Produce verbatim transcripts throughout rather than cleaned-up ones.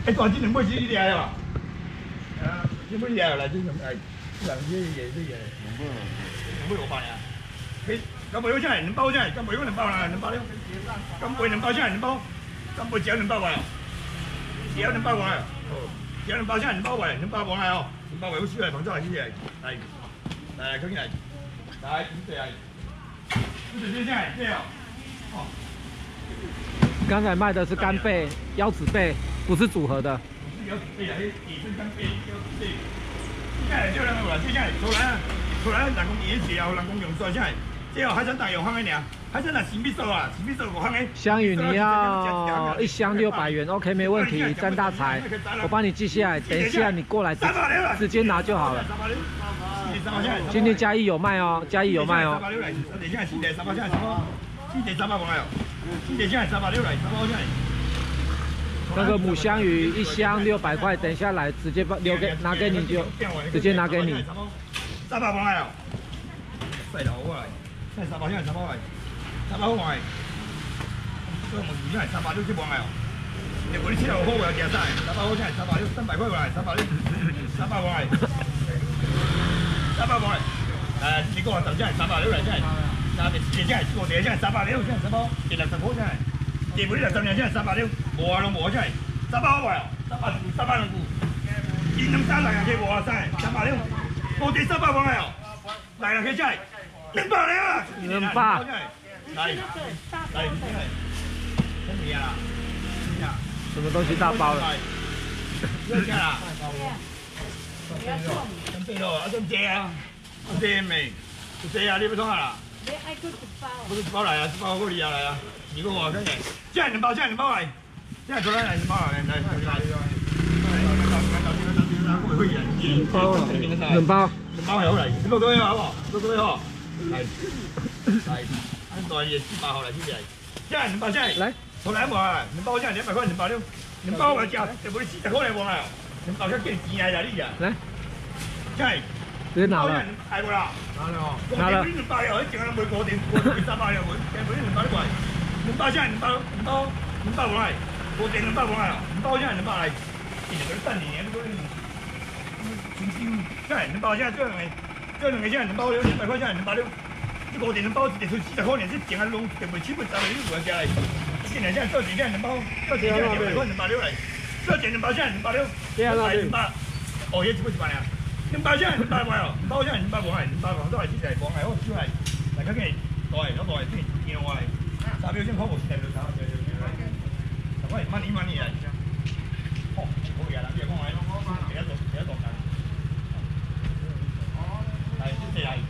哎，大只两尾是你掠哦。啊，你尾掠来，这两哎，这两只也是也。两尾，两尾五百呀。嘿，咁卖好真係兩包真係，咁賣嗰兩包啦，兩包了。咁賣兩包真係兩包，咁賣只有兩包位，只有兩包位。哦，只有兩包真係兩包位，兩包位哦，兩包位好少係，廣州係呢啲係，係，係咁係，係咁就係，呢隻真係這樣，哦。 刚才卖的是干贝、腰子贝，不是组合的。 不是腰子贝啊，是野生干贝、腰子贝。现在就两个啦，现在出来啊，出来人工野起啊，人工用衰，现在这个海产大用行的尔，海产大新米手啊，新米手五行的。 香鱼你要一箱六百元 ，OK 没问题。詹大财，我帮你记下来，等一下你过来直直接拿就好了。今天嘉义有卖哦，嘉义有卖哦。那个母香鱼一箱六百块，等一下来直接留给拿给你就直接拿给你。 三百块来哦，细头过来，现在三百，现在三百块，三百块块，这个问题现在三百六这块来哦。如果你七十五块要加晒，三百块现在三百六，三百块过来，三百六，三百块，三百块，哎，你给我等下三百六来现在。那第现在我第现在三百六，现在三百，第六十块现在，第五六十年现在三百六，无啊拢无现在，三百块哦，三百三百两股，一两三来个无啊三，三百六，我第三百块哦，来了个现在，两百了啊， 两百， 来来来，真厉害啦， 什么东西大包了？ 真厉害啦，真对咯，啊真正啊，真美，真啊，你要创啊啦？你爱去一包？不是一包来啊，一包我厉害来啊！你给我看看，现在两包，现在两包来，现在出来来两包来，来来来。 两包，两包， 两包係好嚟，六個月好喎，六個月好。係係，按大嘢四百號嚟先至係，現在兩包現在來，從來冇啊，兩包現在兩百塊，兩百六，兩包我價就冇你四十塊嚟冇啊，兩包才幾錢啊？你啊？來，現在。 直接拿了， 拿了， 拿了。 兩包又，一整個每個店，個店三百又，每每兩包都貴，兩包現在兩包，兩包兩包過來，個店兩包過來哦，兩包現在兩包嚟，一兩個三年都都。全燒，真係兩包現在這兩個，這兩個現在兩包六，兩百塊現在兩百六，一個店兩包一出四十塊錢，這整個籠就袂起不着，你有人家嚟，一年現在這幾件兩包，這幾件兩百塊兩百六嚟，這件兩包現在兩百六，兩百兩百，哦，也只不幾萬呀。兩包現在兩百塊哦，兩包現在兩百塊，兩百塊都係啲係講係好少係，大家嘅袋嗰袋先見我係，三秒先開無線就炒，就就就係，十塊蚊一蚊嘢嚟，哦，好嘢啦，啲嘢講係，幾多度幾多度㗎？係，即係，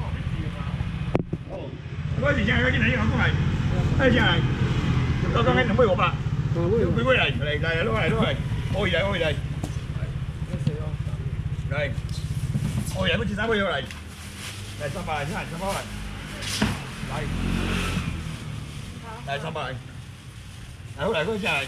哦，嗰時先係嗰啲嚟講係，嗰時係，剛剛喺兩杯五百，杯杯嚟嚟嚟攞嚟攞嚟，可以嚟可以嚟，嚟。我也不知三杯要嚟，嚟三百嚟先嚟，三百嚟，嚟，嚟三百嚟，嚟好嚟嗰先嚟。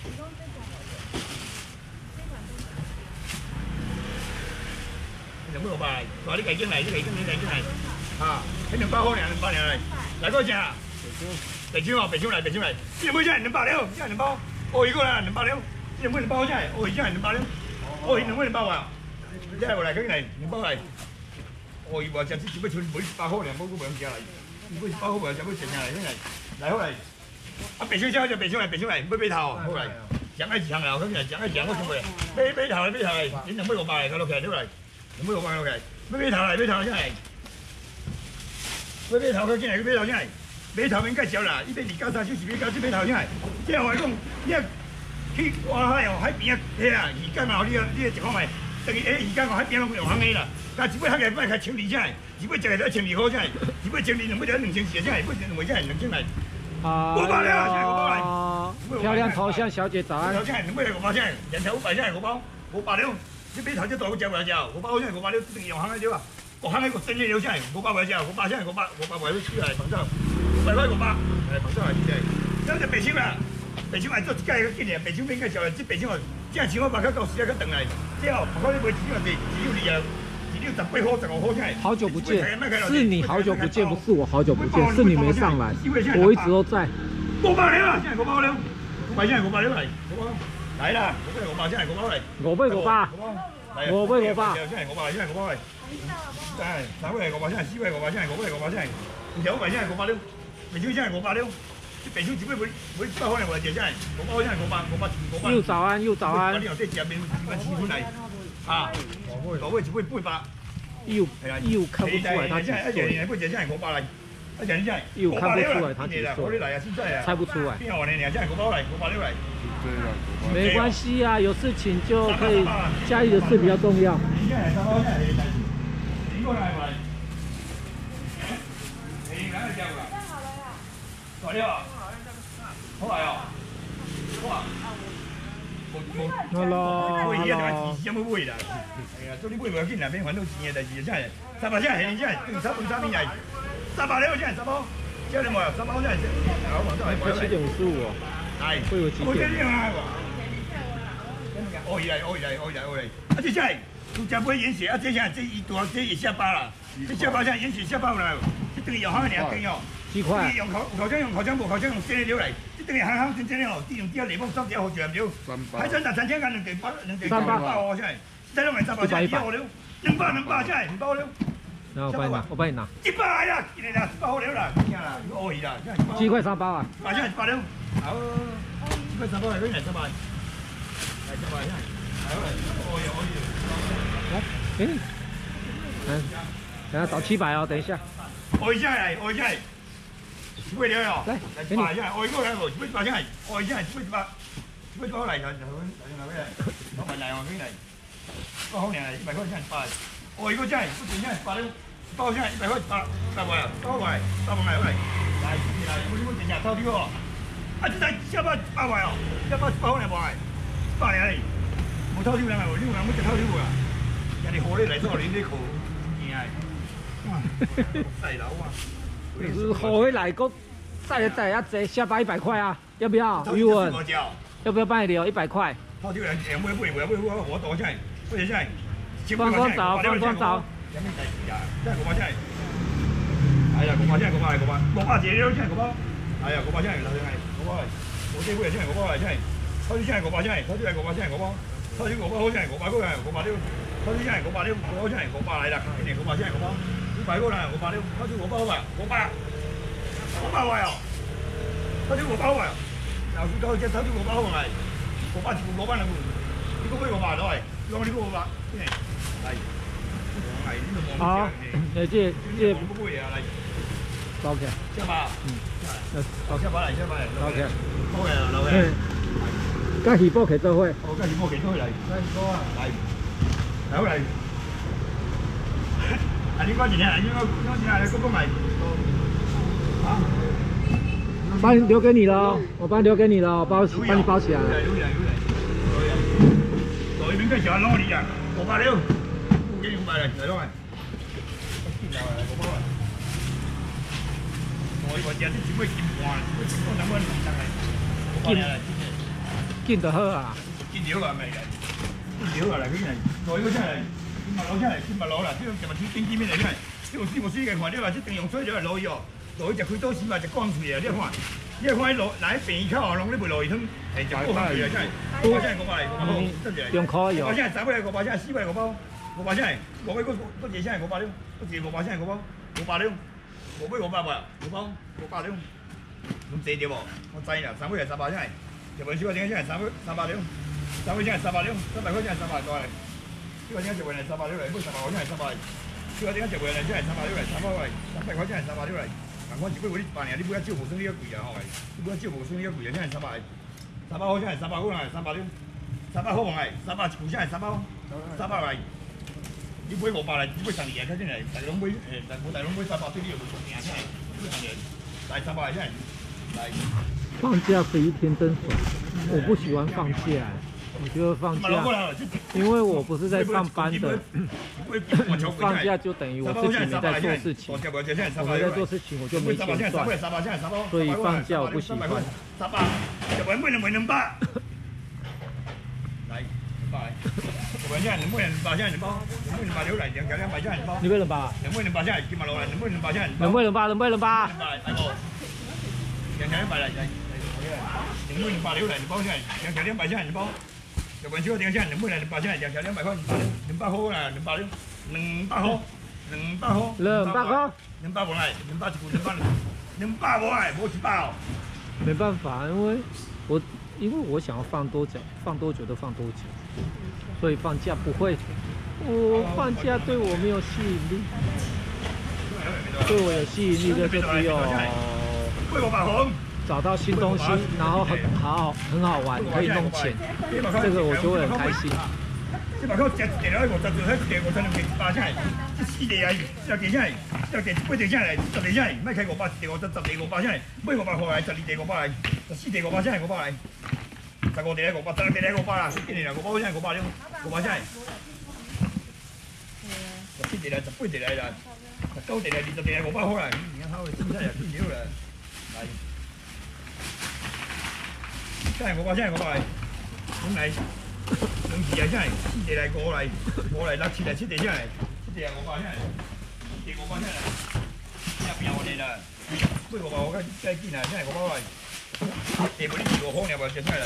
兩杯六百，話啲計經嚟，啲計經啲計經嚟，啊，喺兩百號嚟，兩百嚟嚟，嚟嗰隻啊，北京啊，北京嚟，北京嚟，兩杯先係兩百六，先係兩包，我一個啦，兩百六，兩杯兩包先係，我一先係兩百六，我兩杯兩包啊。即係我嚟嗰啲嚟，兩包嚟。我以為就只只不過每百號兩包嗰兩隻嚟，每百號兩隻都剩下嚟先嚟，嚟好嚟。啊，白燒燒就白燒嚟，白燒嚟，杯杯頭好嚟。整一隻行樓，咁就整一隻嗰全部嚟。杯杯頭嚟，杯頭嚟，點兩杯六百嚟，個六期都嚟，兩杯六百六期。杯杯頭嚟，杯頭先嚟。杯杯頭佢先嚟，杯頭先嚟。杯頭應該少啦，呢啲二加三小時杯加啲杯頭先嚟。即係我講，因為佢話喺海邊啊，係啊，而家嘛呢個呢個情況咪。等於誒，而家我喺邊度用行嘅啦，但係只不過喺個賣開千二先係，只不過淨係一千二號先係，只不過千二兩杯就兩千四先係，不兩杯先係兩千嚟。啊！五百兩，五百嚟。 漂亮頭像小姐早安。 頭先係兩杯係五百先係，人頭五百先係五包，五百兩。你俾頭只袋好隻喎就，五百先係五百兩，一定用行嘅啫嘛。我行喺個新嘅料先係五百為隻，五百先係五百，五百為咗出嚟杭州，五百塊五百，係杭州係啲係。有隻白燒啊！白燒係做一間個經驗，白燒邊個就係即白燒，即係千塊百九九十一個等嚟，之後旁邊啲賣只要係只要你啊，只要十八號、十五號先係。 好久不見，是你好久不見，不是我好久不見，是你沒上來，我一直都在。 五百兩啊，現在五百兩，五百現在五百兩嚟，五百， 来啦，五百五百，现在五百来。 五百五百，五百五百。 现在五百，现在五百来。哎，三百五百，现在四百五百，现在五百五百，现在五百五百，现在五百六。北京现在五百六。北京一百每每百块来一只，现在五百，现在五百五百五百。 又早安又早安。 你用这食面面七分来。啊，五百五百一百八百。又又看不出来他几岁。 不只现在五百来。 又看不出来他几岁。猜不出来。没关系啊，有事情就可以，家里的事比较重要。大了，好来哦，哇！好咯，买嘢就钱先要买啦。哎呀，做你买唔要紧啦，免烦恼钱嘅代志，真系。三百真系，真系，对三分三米嚟，三百了，真系三百。叫你冇啊，三百真系。快七点五十五哦。 係。 會有幾點？ 哦，以嚟，哦以嚟，哦以嚟，哦嚟。啊，這真係，都真不會淹水啊！這下這一多，這一下巴啦，這下巴真係淹水下巴啦。這等於用好你啊，跟哦。 幾塊？ 用口口腔用口腔部口腔用生的料嚟，這等於行行真真了，啲用啲檸檬三條好全料。海產雜三千間兩地八兩地八百哦，真係。再兩萬三百真係一百了，兩百兩百真係唔包了。 那我幫你拿，我幫你拿。 一百來啦，一嚟啦，一百好了啦，聽啦，哦伊啦， 幾塊三百啊？ 八真係八了，好，幾塊三百係幾嚟三百？係三百真係，係好嚟，哦伊哦伊。 來，給你。嗯，等下找七百哦，等一下。 哦伊真係，哦伊真係。幾倍了喲？ 來，給你。 八真係，哦伊個來無，幾倍八真係，哦伊真係幾倍八，幾倍八嚟就就嚟嚟嚟，我問嚟我幾嚟，個好靚嚟，一百塊真係八。哦，一個真係，不斷真係八了，包真係一百塊八，八位啊，八位，八位嚟嚟，嚟嚟，我呢個成日偷啲喎，啊，真係一百八位哦，一百八嚟賣，八嚟嚟，冇偷啲啦，呢個冇只偷啲喎，人哋河裡嚟咗，你呢個嘢係，哇，細佬啊， 河裡嚟個再再一隻下巴一百塊啊，要不要？余文，要不要幫你留一百塊？ 偷啲人誒，每每每每我我多真係，嗰隻真係。 放光找，放光找。 有咩第二啊？真係個包真係，係啊，個包真係個包係個包，個包字都真係個包，係啊，個包真係，頭先係個包嚟，冇機會真係個包嚟，真係，偷啲真係個包真係，偷啲係個包真係個包，偷啲個包好真係個包嗰個係個包料，偷啲真係個包料，個包真係個包嚟啦，今年個包真係個包，呢塊嗰個係個包料，偷啲個包啊，個包，個包位啊，偷啲個包位，又偷隻偷啲個包嚟，個包全部攞翻嚟，呢個咩個包攞嚟？攞呢個個包，嚟。 好，誒，即即不會啊，嚟。 OK。 下巴。嗯。落下巴嚟，下巴嚟。OK。好嘅，老嘅。 嗯。加魚波期都會。 哦，加魚波期都會嚟。加魚波啊，嚟。好嚟。啊，你關鍵啊，應該應該係公公嚟。啊。 幫留給你了，我幫留給你了，包幫你包起來。 留嚟，留嚟，留嚟。在邊個時候攞你啊？五百六。幾五百嚟，嚟攞嚟。我以為只啲全部見慣，全部等我等嚟。 見見得好啊！ 見料啊，咪嚟，見料啊，嚟嗰啲嚟，我呢個真係見物佬真係見物佬啦，呢個就係天天見咩嚟真係，呢個師傅師嘅話，你話一定用水就係攞藥，攞就佢多錢嘛，就乾脆啊！呢一款，呢一款攞嗱喺鼻溝啊，攞呢杯落去通，係就高級嘅真係，嗰個真係個包嚟，個包真係。 用開藥。 我真係三百個包，真係四百個包。五百真係，五百嗰嗰嘢真係五百了，嗰嘢五百真係五百，五百了，五百五百喎，五百五百了，咁四條喎，我制啦，三百係三百真係，日本小個點解真係三百三百了，三百真係三百了，三百塊真係三百過嚟，呢個點解日本係三百了嚟，呢個三百我真係三百，呢個點解日本人真係三百了嚟，三百嚟，三百塊真係三百了嚟，嗱我自己嗰啲扮嘢，呢杯一招無聲呢一句啊，係咪？呢杯一招無聲呢一句啊，真係三百，三百好真係三百好係三百了，三百好唔係，三百全真係三百，三百嚟。呢杯五百嚟，呢杯十二日真係，大兩杯誒，大冇大兩杯三百對呢個冇十二日真係，呢個十二日大三百真係，大。 放假十一天真爽，我不喜歡放假，我覺得放假，因為我不是在上班的，放假就等於我自己沒在做事情，我沒在做事情我就沒錢賺，所以放假我不喜歡。 三百，就揾杯兩杯兩百。嚟，百。兩蚊人，兩蚊人八千人包，兩蚊人八條嚟，兩兩百千人包。 兩蚊人八。 兩蚊人八千人，見埋落嚟，兩蚊人八千人。 兩蚊人八，兩蚊人八。 大哥，兩兩百嚟，兩蚊人八條嚟，包千人，兩兩百千人包。 日本小点下，两百来两百下，两条两百块，两百块啦，两百两，两百块，两百块， 两百块， 两百无来，两百一股，两百两百无来，无一百哦。 没办法，因为我因为我想要放多久，放多久都放多久，所以放假不会。我放假对我没有吸引力，对我有吸引力的就只有找到新东西，然后很好很好玩，可以弄钱，这个我就会很开心。 这把口食一地来五十做，迄一地五十两地八下，这四地来十地下，十地八地下来，十地下来，莫开五百，一地五十，十地五百下来，买五百块来，十二地五百来，十四地五百下来五百来，十五地来五百，十六地来五百啦，今年来五百下来五百两，五百下来。十七地来，十八地来啦，十九地来，二十地来五百块来，你看好的，真正也见了啦，来，下来五百下来五百来，两来。两次来下来，四地来五来，五来六七来七地下来，七地来五百下来，四地五百下来，也变我哋啦。买五百我较较紧啦，下来五百来，地无你二五块尔无接下来，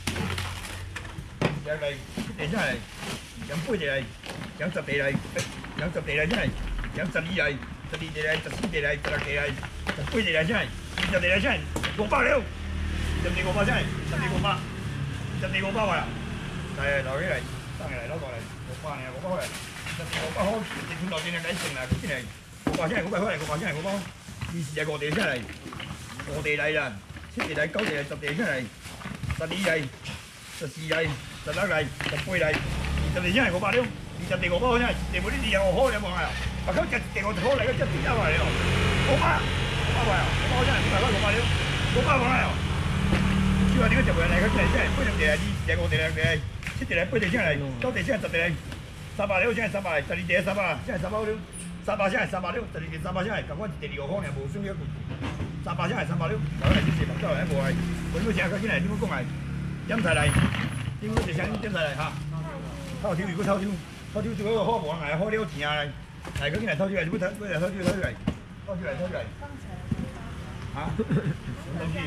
下来七地下来，两八地来，两十地来，两十地来下来，两十二来，十二地来，十四地来，十六地来，十八地来下来，二十地来下来，五百了，二十地五百下来，十地五百，二十地五百话啦。来，留起来，上来攞過嚟，五百呢，五百塊，十五百塊，你款落錢就計成啦，咁先嚟，五百先係五百塊嚟，五百先係五百，二時係個地出嚟，個地嚟啦，七地嚟，九地嚟，十地出嚟，十二嚟，十四嚟，十六嚟，十八嚟，二十地先係五百了，二十地五百塊先係，地冇呢啲嘢我開你望下，白溝隻地我開嚟，一地一塊嚟哦，五百，五百塊啊，五百先係五百塊，五百了，五百塊嚟哦，只話點解就會嚟嗰啲真係，不如地係二時係個地嚟嘅。七地嚟，八地先嚟，九地先係十地嚟，三百了先係三百嚟，十二地係三百，先係三百了，三百先係三百了，十二地三百先係，咁我地二個方又無算一個，三百先係三百了，嗱我嚟啲事物都係一個係，揾到錢佢先嚟點樣講係，飲晒嚟，點樣就請飲晒嚟嚇，偷條如果偷條，偷條做嗰個開網係開呢個錢啊嚟，係佢先嚟偷條嚟，點樣偷？點樣偷條偷條嚟？偷條嚟偷條嚟，嚇？什麼東西？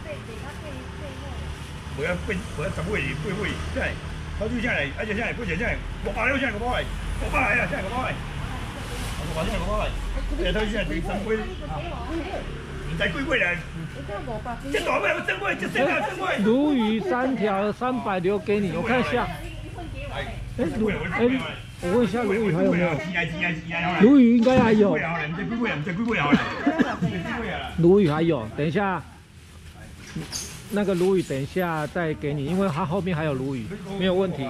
每一杯每一十杯杯杯，真係。偷豬先嚟，一隻先嚟，杯隻先嚟，六百兩先係六百嚟，六百嚟啊，先係六百嚟，六百先係六百嚟，隻偷豬先係第三杯，唔使龜龜嚟，這大杯有真杯，這三條真杯。 鱸魚三條三百留給你，我看一下。哎，鱸哎，我問一下鱸魚還有沒有？鱸魚應該還有。鱸魚還有，等一下。那個鱸魚等一下再給你，因為它後面還有鱸魚，沒有問題。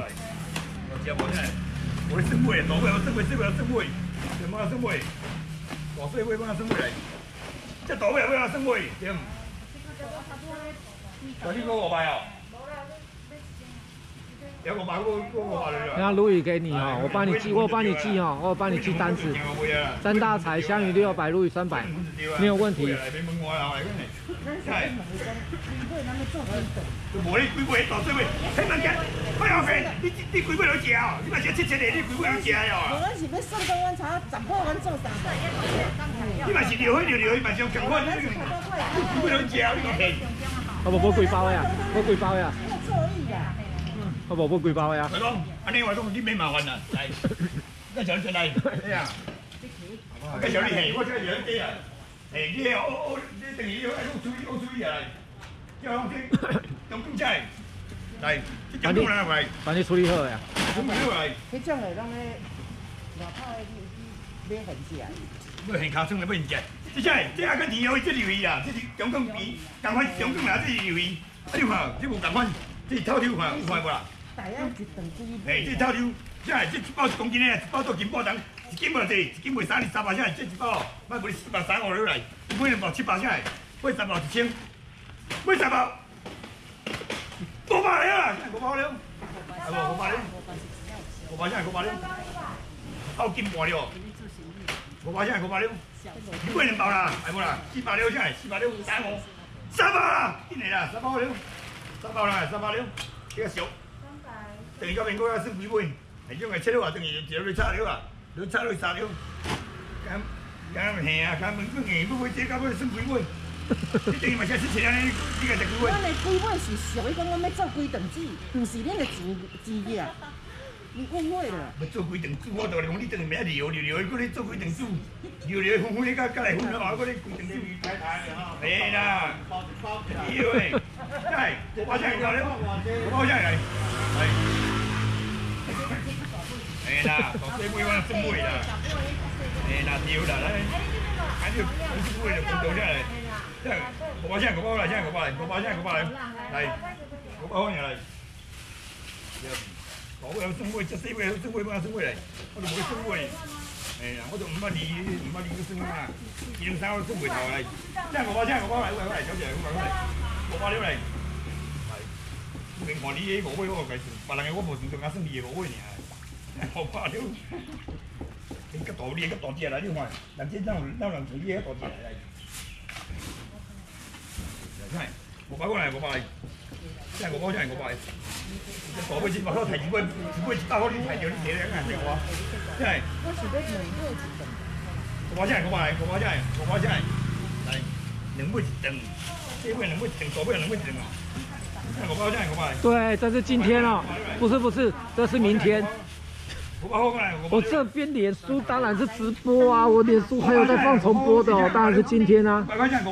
我的生杯，老杯有生杯，這個有生杯，什麼有生杯？老水杯幫佢生杯嚟，即大杯有冇生杯？點？有呢個五百啊？有五百嗰個嗰個五百嚟啦。 那鱸魚給你哈，我幫你記，我幫你記哈，我幫你記單子。三大菜，香魚六百，鱸魚三百，沒有問題。 無你幾杯大水杯，聽人講，開後邊，你你幾杯都食啊？你咪食七七個，你幾杯都食啊？ 無論是要送到阮茶，十塊阮做三百。 你咪是撩開撩撩，你咪上強開，你幾杯都食啊？你個屁！ 我無冇幾包呀，冇幾包呀。我無冇幾包呀。 佢講，安尼話講啲咩麻煩啊？嚟，跟上出嚟，哎呀，跟上你係，我真係養啲啊！誒，你係我我你定係要喺度注意，我注意啊！要用啲用公仔嚟，即係用啦係。 幫你處理好呀。 咁咪嚟。 迄種係攏咧外口誒買現食。 買現卡送嚟買現食，即係即係阿個甜油，即係料味啊！即係中公比，共款中公啦，即係料味。啊你看，即無共款，即係偷條看有看無啦？ 大約一頓幾？ 誒，即係偷條，即係即一包一公斤咧，一包到斤包重，一斤無濟，一斤賣三二三百先，即一包，買無你四百三五落來，買兩包七百先，買三包一千。買三包，五百了，五百了，係無五百了，五百先係五百了，有金半了，五百先係五百了，買兩包啦，係無啦，四百了先係四百了，三五，三百啦，緊嚟啦，三百了，三百啦，三百了，幾個少，等於嗰邊嗰個算幾杯，係因為車了啊，等於就你差了啊，你差了三了，咁咁係啊，咁唔唔唔唔會這咁會算幾杯。 你等于嘛先吃起来，你你个食几尾？ 阮的龟尾是属于讲我要做龟肠子，唔是恁的钱钱呀。你误会了。 要做龟肠子，我就来讲你等于咩聊聊聊，搁你做龟肠子，聊聊分分你甲甲来分了嘛，搁你龟肠子。係啦，妖誒，真係我把聲過嚟，我把聲嚟，係。係啦，當四妹揾四妹啦，係啦，屌啦，睇住四妹就咁做出嚟，即係我把聲我把嚟，真係我把嚟，我把聲我把嚟，係，我把開嚟。我有送過，即四妹有送過，幫我送過嚟，我就冇送過嚟。誒，我就唔捌你，唔捌你個送啊，二零三我送回頭嚟，即係我把聲我把嚟，喂喂，小姐，我嚟，我把料嚟，係，明看你啲我嗰個計，別人嘅我無算仲啱送你嘅我嘅呢。我怕了，你个大你个大隻啦，你看，人這讓讓人做嘢大隻嚟，真係，我把過來，我把嚟，真係我把真係我把嚟，大杯先把嗰提住杯，住杯一百塊你提掉你寫兩眼俾我，真係。 我是要兩尾一頓。 我把真係我把嚟，我把真係，我把真係，嚟兩杯一頓，這杯兩杯一頓，大杯兩杯一頓啊，我把真係我把嚟。 对，这是今天哦，不是不是，这是明天。我这边脸书当然是直播啊，我脸书还有在放重播的哦，当然是今天啊。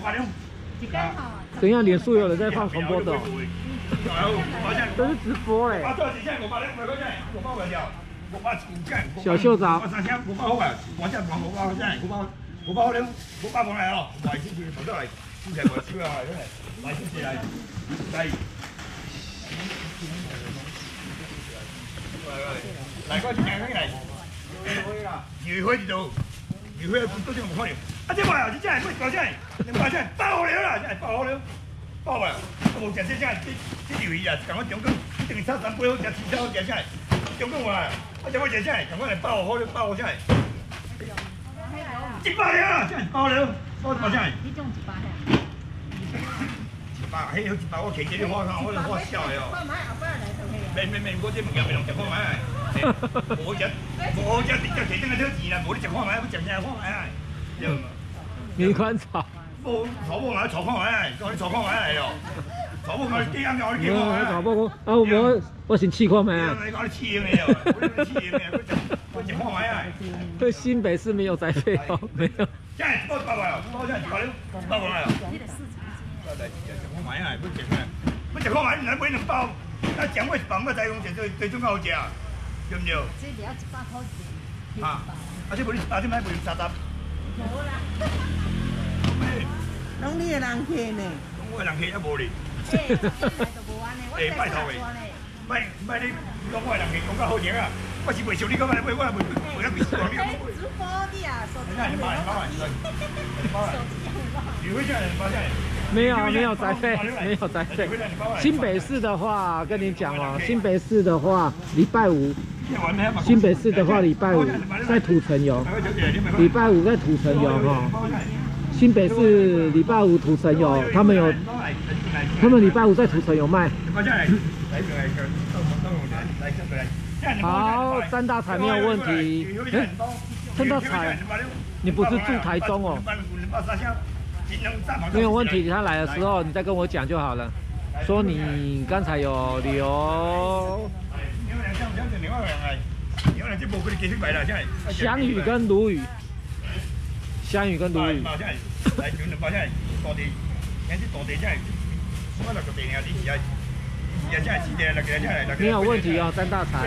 等一下，脸书有人在放重播的、哦，这是直播哎、欸。小秀早。 嚟嗰隻鏡嚟，魚開喺度，魚開都仲冇開了。啊！這話又真係乜講真係，你話真係爆料啦，真係爆料，爆啊！我冇食真係，啲啲魚啊，咁我中工一定三三杯好食，四三好食真係，中工話，我就我食真係，咁我嚟爆好爆真係，一百料啦，真係爆料，爆爆真係。呢種一百料。一百，嘿，好一百我企住你開下，我我笑嘅哦。未未未，我啲物件未用食開埋。我只我只啲只其中嘅啲錢啊，冇啲食開埋，冇食嘢開埋。 米宽草。 冇草布買草開埋，嗰啲草開埋嚟咯。草布我啲啱嘅，我啲幾開埋。 草布啊，我我先試過沒啊？ 你講啲黐嘅又，我啲黐嘅，佢就佢食開埋啊。 對新北市沒有宅配哦，沒有。 真係包包埋，包真係包了，包過來啊。食開埋啊，冇食開，冇食開埋，兩杯兩包。啊，獎位放個仔用最最中好食啊，對唔對？ 這了一百塊錢。 啊，啊這無你啊，這買賣三十。 冇啦。攏你個人客呢？ 我個人客也無哩。誒，拜託誒，唔係唔係你講我個人客講較好聽啊，我是袂想你講，我我我袂袂袂講你講。直播的啊，手機。你買你買你買。你會這樣你買這樣。 没有没有宅配，没有宅配。新北市的话，跟你讲哦，新北市的话，礼拜五，新北市的话，礼拜五在土城游，礼拜五在土城游哈。新北市礼拜五土城游，他们有，他们礼拜五在土城有卖。好，三大彩没有问题。哎，三大彩，你不是住台中哦？没有问题，他来的时候你再跟我讲就好了。说你刚才有留香芋跟鲈鱼，香芋跟鲈鱼。没有问题哦，三大菜。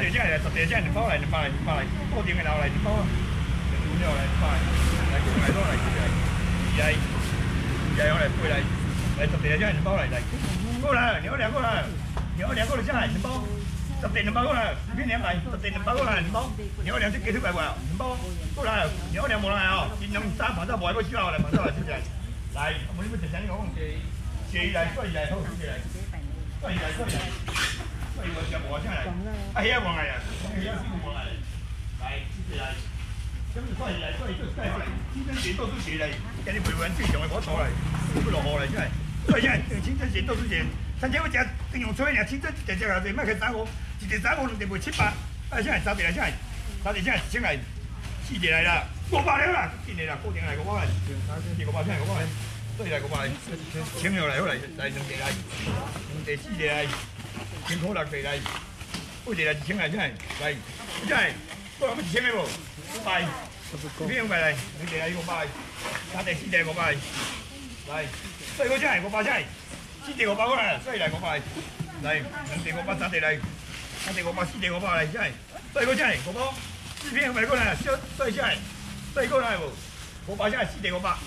来，我来背来，来十地两包来来，过来，两两过来，两两过来下来两包，十地两包过来，边两来，十地两包过来两包，两两只几多块哇？两包过来，两两无来哦，尽量三盘都无爱要少来，盘都来出来，来，我你要食啥你讲，谢伊来，过伊来，好，谢来，过伊来，过伊来，过伊我食无啥来，啊，遐无来啊，遐是无来，来，谢来。咁就過嚟嚟，過嚟都真係千真錢多都錢嚟，人哋培養最強嘅嗰錯嚟，不落河嚟真係。所以真係千真錢多都錢，甚至我隻定用吹嘅千真隻隻啊，乜佢打我，一隻打我兩隻賣七百，啊真係三隻嚟真係，三隻真係先嚟，四隻嚟啦，五百兩啦，見你啦，固定嚟個包嚟，四五百真係個包嚟， 对来五百，千下来好来来两地来，两地四地来，千块六地来，八地来一千来，真系来，真系，多有一千个无？五百，一千五百来，两地来五百，三地四地五百，来，所以我真系五百真系，四地五百过来，所以来五百，来，两地五百，三地来，三地五百，四地五百来，真系，所以我真系五百，四片五百过来，小所以真系，所以过来无？五百真系四地五百。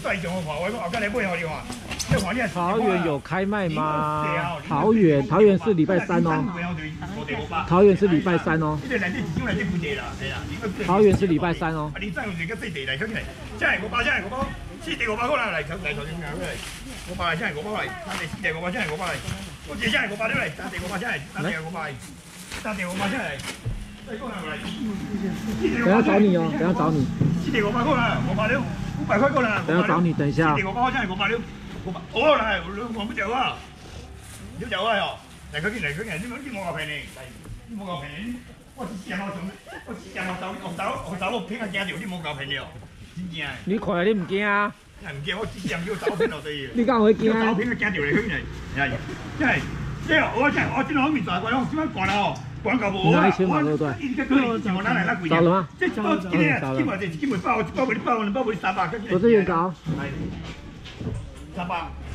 桃园有开卖吗？桃园，桃园是礼拜三哦。桃园是礼拜三哦。桃园是礼拜三哦。你再用一个四地来，起来，真系五百，真系五百，四地五百过来来，来头先讲过来，五百真系五百来，三地四地五百真系五百来，我这真系五百来，三地五百真系，三地五百，三地五百真系。 等下找你哦，等下找你。 四地五百过来，五百六，五百块过来。 等下找你，等一下。 四地五百块真系五百六，五百。哦来，我不走啊，你走啊哟。来佢見嚟，佢見你冇你冇夠平你，你冇夠平，我之前我仲我之前我走我走我走我偏個驚條，你冇夠平你哦，真正。 你看你唔驚啊？ 唔驚，我之前叫走偏落地。 你敢會驚啊？ 走偏個驚條嚟，佢嚟，係，真係，即係我真係我真係好面在，我我點樣講啦哦？ 廣告冇啊！找了嗎？這包今天基本上基本包包包包包三百， 不是元寶。 三百。